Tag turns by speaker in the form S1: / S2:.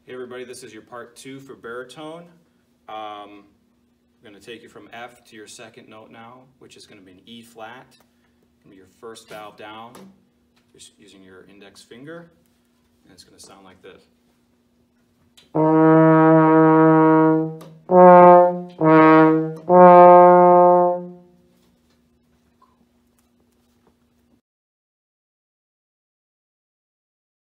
S1: Hey everybody, this is your part 2 for baritone. I'm going to take you from F to your second note now, which is going to be an E flat. It's going to be your first valve down, just using your index finger, and it's going to sound like this.